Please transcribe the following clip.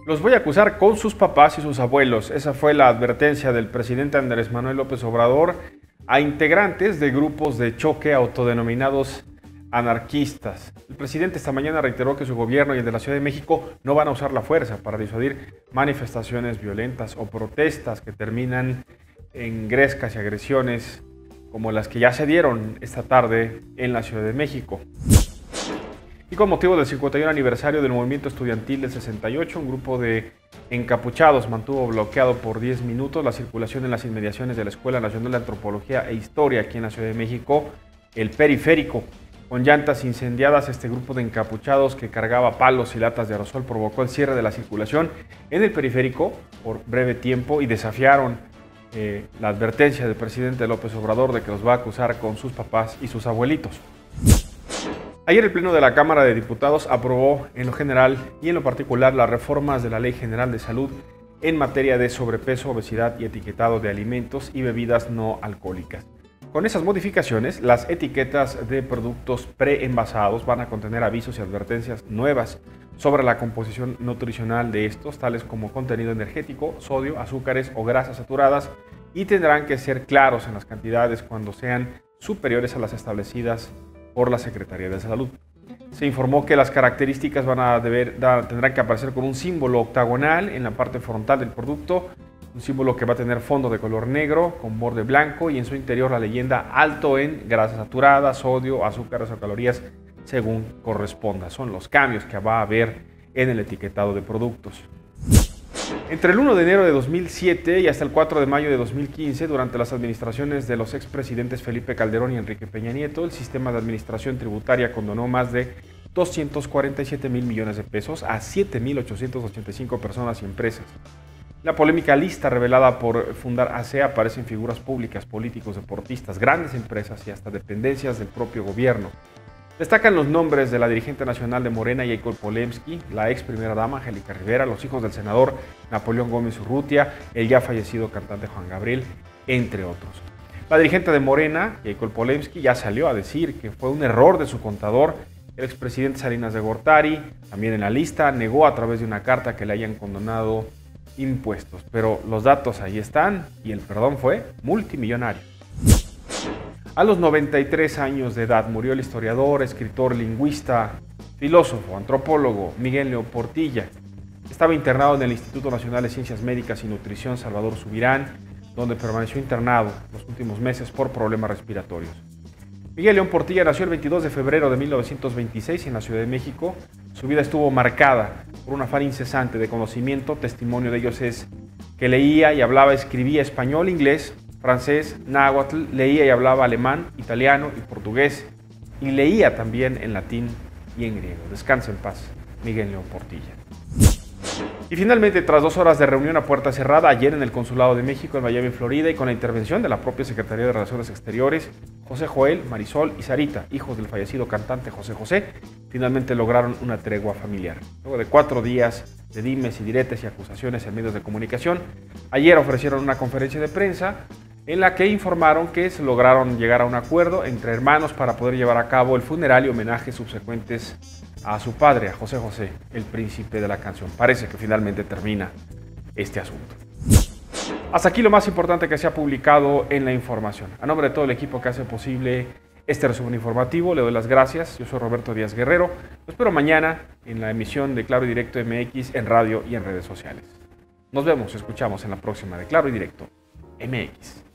Los voy a acusar con sus papás y sus abuelos. Esa fue la advertencia del presidente Andrés Manuel López Obrador a integrantes de grupos de choque autodenominados anarquistas. El presidente esta mañana reiteró que su gobierno y el de la Ciudad de México no van a usar la fuerza para disuadir manifestaciones violentas o protestas que terminan en grescas y agresiones como las que ya se dieron esta tarde en la Ciudad de México. Y con motivo del 51 aniversario del movimiento estudiantil del 68, un grupo de encapuchados mantuvo bloqueado por 10 minutos la circulación en las inmediaciones de la Escuela Nacional de Antropología e Historia aquí en la Ciudad de México, el Periférico. Con llantas incendiadas, este grupo de encapuchados que cargaba palos y latas de aerosol provocó el cierre de la circulación en el Periférico por breve tiempo y desafiaron la advertencia del presidente López Obrador de que los va a acusar con sus papás y sus abuelitos. Ayer el Pleno de la Cámara de Diputados aprobó en lo general y en lo particular las reformas de la Ley General de Salud en materia de sobrepeso, obesidad y etiquetado de alimentos y bebidas no alcohólicas. Con esas modificaciones, las etiquetas de productos preenvasados van a contener avisos y advertencias nuevas sobre la composición nutricional de estos, tales como contenido energético, sodio, azúcares o grasas saturadas, y tendrán que ser claros en las cantidades cuando sean superiores a las establecidas por la Secretaría de Salud. Se informó que las características tendrán que aparecer con un símbolo octagonal en la parte frontal del producto, un símbolo que va a tener fondo de color negro con borde blanco y en su interior la leyenda alto en grasas saturadas, sodio, azúcares o calorías según corresponda. Son los cambios que va a haber en el etiquetado de productos. Entre el 1 de enero de 2007 y hasta el 4 de mayo de 2015, durante las administraciones de los expresidentes Felipe Calderón y Enrique Peña Nieto, el sistema de administración tributaria condonó más de 247 mil millones de pesos a 7.885 personas y empresas. En la polémica lista revelada por Fundar AC aparecen figuras públicas, políticos, deportistas, grandes empresas y hasta dependencias del propio gobierno. Destacan los nombres de la dirigente nacional de Morena, Jacob Polemski, la ex primera dama, Angélica Rivera, los hijos del senador Napoleón Gómez Urrutia, el ya fallecido cantante Juan Gabriel, entre otros. La dirigente de Morena, Jacob Polemski, ya salió a decir que fue un error de su contador. El expresidente Salinas de Gortari, también en la lista, negó a través de una carta que le hayan condonado impuestos. Pero los datos ahí están y el perdón fue multimillonario. A los 93 años de edad murió el historiador, escritor, lingüista, filósofo, antropólogo Miguel León Portilla. Estaba internado en el Instituto Nacional de Ciencias Médicas y Nutrición Salvador Subirán, donde permaneció internado los últimos meses por problemas respiratorios. Miguel León Portilla nació el 22 de febrero de 1926 en la Ciudad de México. Su vida estuvo marcada por un afán incesante de conocimiento. Testimonio de ellos es que leía y hablaba, escribía español, inglés, francés, náhuatl, leía y hablaba alemán, italiano y portugués, y leía también en latín y en griego. Descansa en paz, Miguel León Portilla. Y finalmente, tras 2 horas de reunión a puerta cerrada ayer en el Consulado de México en Miami, Florida, y con la intervención de la propia Secretaría de Relaciones Exteriores, José Joel, Marisol y Sarita, hijos del fallecido cantante José José, finalmente lograron una tregua familiar. Luego de 4 días de dimes y diretes y acusaciones en medios de comunicación, ayer ofrecieron una conferencia de prensa en la que informaron que se lograron llegar a un acuerdo entre hermanos para poder llevar a cabo el funeral y homenajes subsecuentes a su padre, a José José, el príncipe de la canción. Parece que finalmente termina este asunto. Hasta aquí lo más importante que se ha publicado en la información. A nombre de todo el equipo que hace posible este resumen informativo, le doy las gracias. Yo soy Roberto Díaz Guerrero. Lo espero mañana en la emisión de Claro y Directo MX en radio y en redes sociales. Nos vemos, escuchamos en la próxima de Claro y Directo MX.